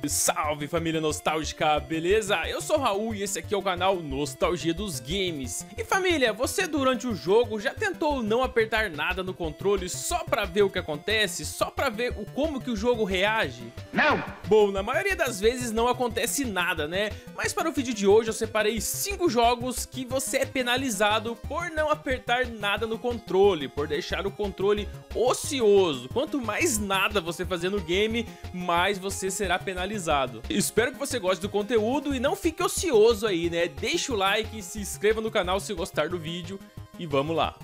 Salve família nostálgica, beleza? Eu sou o Raul e esse aqui é o canal Nostalgia dos Games. E família, você durante o jogo já tentou não apertar nada no controle só pra ver o que acontece? Só pra ver como que o jogo reage? Não! Bom, na maioria das vezes não acontece nada, né? Mas para o vídeo de hoje eu separei 5 jogos que você é penalizado por não apertar nada no controle, por deixar o controle ocioso. Quanto mais nada você fazer no game, mais você será penalizado. Espero que você goste do conteúdo e não fique ocioso aí, né? Deixa o like, se inscreva no canal se gostar do vídeo e vamos lá.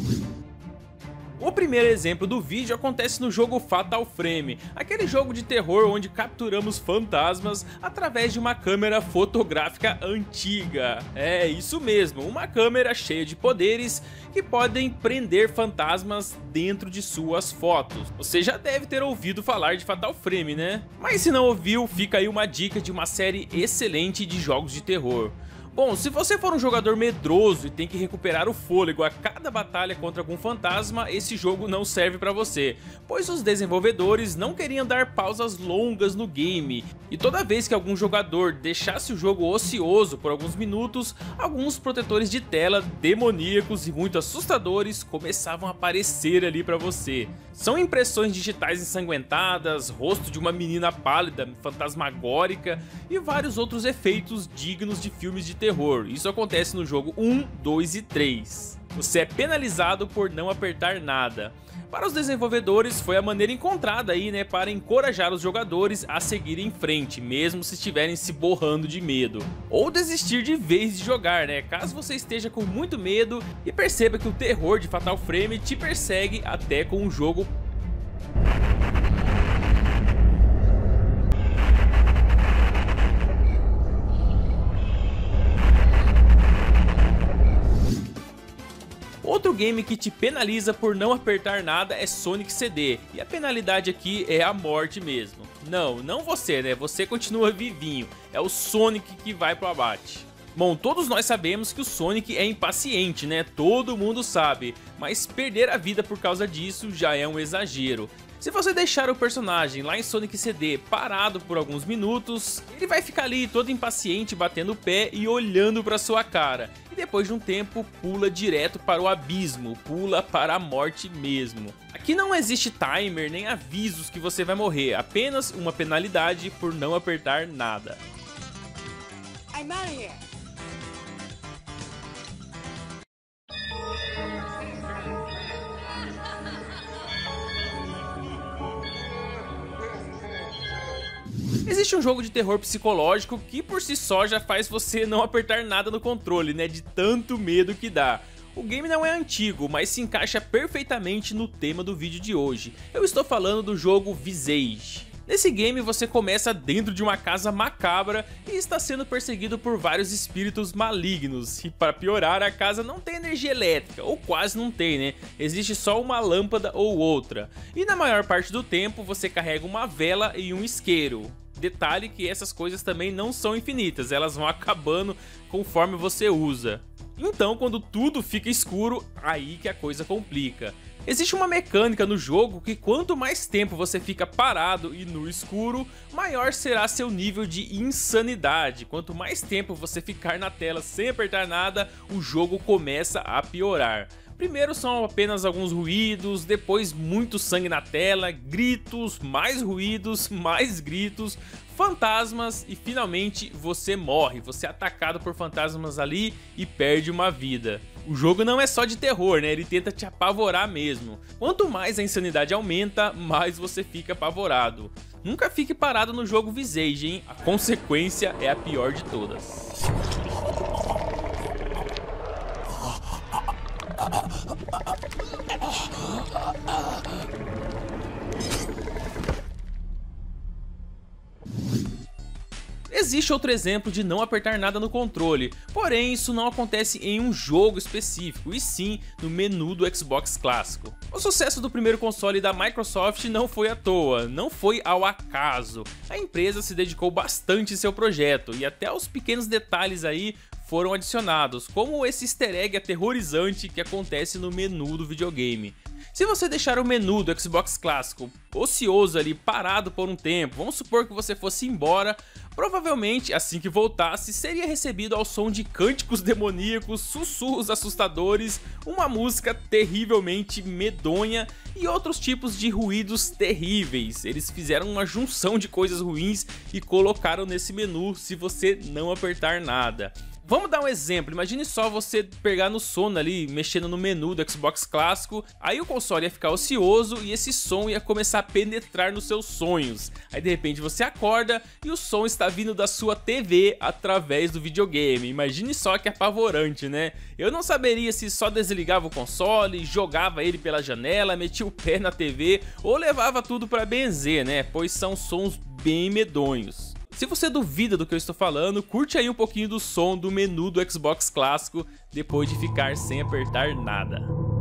O primeiro exemplo do vídeo acontece no jogo Fatal Frame, aquele jogo de terror onde capturamos fantasmas através de uma câmera fotográfica antiga. É isso mesmo, uma câmera cheia de poderes que podem prender fantasmas dentro de suas fotos. Você já deve ter ouvido falar de Fatal Frame, né? Mas se não ouviu, fica aí uma dica de uma série excelente de jogos de terror. Bom, se você for um jogador medroso e tem que recuperar o fôlego a cada batalha contra algum fantasma, esse jogo não serve pra você, pois os desenvolvedores não queriam dar pausas longas no game, e toda vez que algum jogador deixasse o jogo ocioso por alguns minutos, alguns protetores de tela demoníacos e muito assustadores começavam a aparecer ali pra você. São impressões digitais ensanguentadas, rosto de uma menina pálida, fantasmagórica e vários outros efeitos dignos de filmes de terror. Isso acontece no jogo 1, 2 e 3. Você é penalizado por não apertar nada. Para os desenvolvedores foi a maneira encontrada aí, né, para encorajar os jogadores a seguir em frente, mesmo se estiverem se borrando de medo. Ou desistir de vez de jogar, né, caso você esteja com muito medo e perceba que o terror de Fatal Frame te persegue até com o jogo. Outro game que te penaliza por não apertar nada é Sonic CD, e a penalidade aqui é a morte mesmo. Não você, né? Você continua vivinho, é o Sonic que vai pro abate. Bom, todos nós sabemos que o Sonic é impaciente, né? Todo mundo sabe, mas perder a vida por causa disso já é um exagero. Se você deixar o personagem lá em Sonic CD parado por alguns minutos, ele vai ficar ali todo impaciente batendo o pé e olhando pra sua cara. E depois de um tempo pula direto para o abismo, pula para a morte mesmo. Aqui não existe timer nem avisos que você vai morrer, apenas uma penalidade por não apertar nada. I'm out of here. Existe um jogo de terror psicológico que por si só já faz você não apertar nada no controle, né, de tanto medo que dá. O game não é antigo, mas se encaixa perfeitamente no tema do vídeo de hoje. Eu estou falando do jogo Visage. Nesse game você começa dentro de uma casa macabra e está sendo perseguido por vários espíritos malignos. E para piorar, a casa não tem energia elétrica, ou quase não tem, né? Existe só uma lâmpada ou outra. E na maior parte do tempo você carrega uma vela e um isqueiro. Detalhe que essas coisas também não são infinitas, elas vão acabando conforme você usa. Então quando tudo fica escuro, aí que a coisa complica. Existe uma mecânica no jogo que quanto mais tempo você fica parado e no escuro, maior será seu nível de insanidade. Quanto mais tempo você ficar na tela sem apertar nada, o jogo começa a piorar. Primeiro são apenas alguns ruídos, depois muito sangue na tela, gritos, mais ruídos, mais gritos, fantasmas e finalmente você morre, você é atacado por fantasmas ali e perde uma vida. O jogo não é só de terror, né? Ele tenta te apavorar mesmo. Quanto mais a insanidade aumenta, mais você fica apavorado. Nunca fique parado no jogo Visage, hein? A consequência é a pior de todas. Existe outro exemplo de não apertar nada no controle, porém isso não acontece em um jogo específico, e sim no menu do Xbox clássico. O sucesso do primeiro console da Microsoft não foi à toa, não foi ao acaso. A empresa se dedicou bastante em seu projeto, e até os pequenos detalhes aí foram adicionados, como esse easter egg aterrorizante que acontece no menu do videogame. Se você deixar o menu do Xbox clássico ocioso ali, parado por um tempo, vamos supor que você fosse embora, provavelmente assim que voltasse seria recebido ao som de cânticos demoníacos, sussurros assustadores, uma música terrivelmente medonha e outros tipos de ruídos terríveis. Eles fizeram uma junção de coisas ruins e colocaram nesse menu se você não apertar nada. Vamos dar um exemplo, imagine só você pegar no sono ali, mexendo no menu do Xbox clássico, aí o console ia ficar ocioso e esse som ia começar a penetrar nos seus sonhos. Aí de repente você acorda e o som está vindo da sua TV através do videogame. Imagine só que apavorante, né? Eu não saberia se só desligava o console, jogava ele pela janela, metia o pé na TV ou levava tudo para benzer, né? Pois são sons bem medonhos. Se você duvida do que eu estou falando, curte aí um pouquinho do som do menu do Xbox clássico depois de ficar sem apertar nada.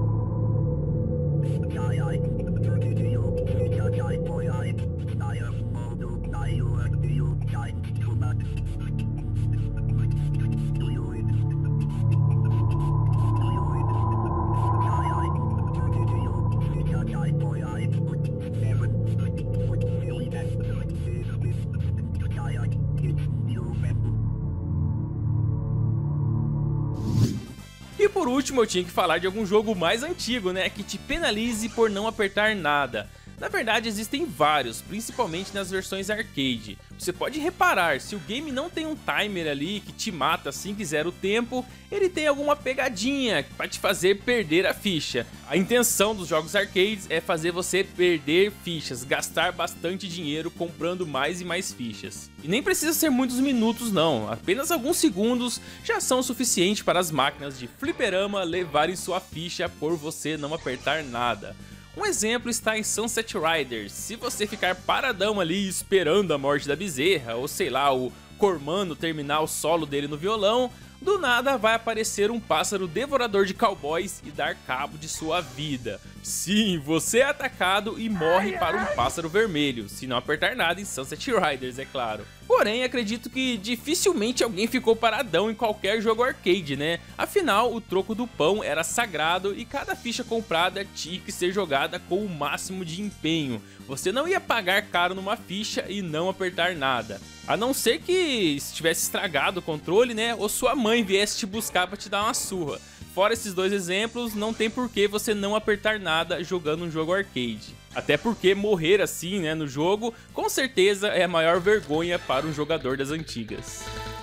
E por último eu tinha que falar de algum jogo mais antigo, né, que te penalize por não apertar nada. Na verdade existem vários, principalmente nas versões arcade. Você pode reparar, se o game não tem um timer ali que te mata assim que zera o tempo, ele tem alguma pegadinha para te fazer perder a ficha. A intenção dos jogos arcades é fazer você perder fichas, gastar bastante dinheiro comprando mais e mais fichas. E nem precisa ser muitos minutos não, apenas alguns segundos já são o suficiente para as máquinas de fliperama levarem sua ficha por você não apertar nada. Um exemplo está em Sunset Riders. Se você ficar paradão ali esperando a morte da bezerra, ou sei lá, o Cormano terminar o solo dele no violão, do nada vai aparecer um pássaro devorador de cowboys e dar cabo de sua vida. Sim, você é atacado e morre para um pássaro vermelho, se não apertar nada em Sunset Riders, é claro. Porém, acredito que dificilmente alguém ficou paradão em qualquer jogo arcade, né? Afinal, o troco do pão era sagrado e cada ficha comprada tinha que ser jogada com o máximo de empenho. Você não ia pagar caro numa ficha e não apertar nada. A não ser que estivesse estragado o controle, né? Ou sua mãe viesse te buscar para te dar uma surra. Fora esses dois exemplos, não tem por que você não apertar nada jogando um jogo arcade. Até porque morrer assim, né, no jogo, com certeza é a maior vergonha para um jogador das antigas.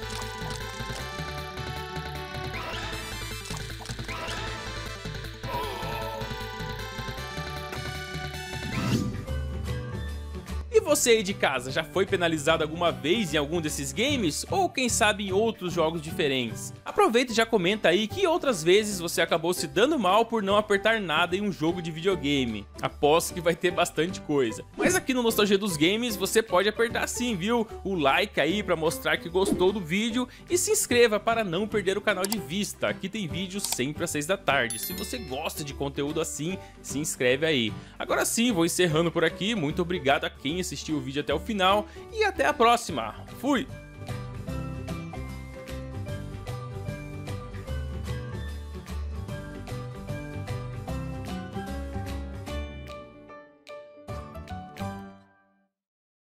E você aí de casa, já foi penalizado alguma vez em algum desses games? Ou quem sabe em outros jogos diferentes? Aproveita e já comenta aí que outras vezes você acabou se dando mal por não apertar nada em um jogo de videogame. Aposto que vai ter bastante coisa. Mas aqui no Nostalgia dos Games você pode apertar sim, viu? O like aí pra mostrar que gostou do vídeo e se inscreva para não perder o canal de vista. Aqui tem vídeo sempre às 6 da tarde. Se você gosta de conteúdo assim, se inscreve aí. Agora sim, vou encerrando por aqui. Muito obrigado a quem assistiu o vídeo até o final e até a próxima. Fui!